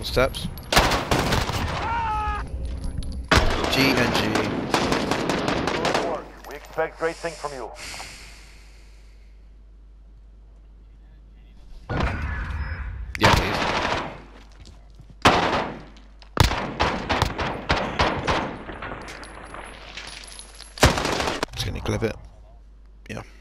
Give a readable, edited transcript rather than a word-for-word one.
Steps. G and G. Good work. We expect great things from you. Yeah, please. Just gonna clip it. Yeah.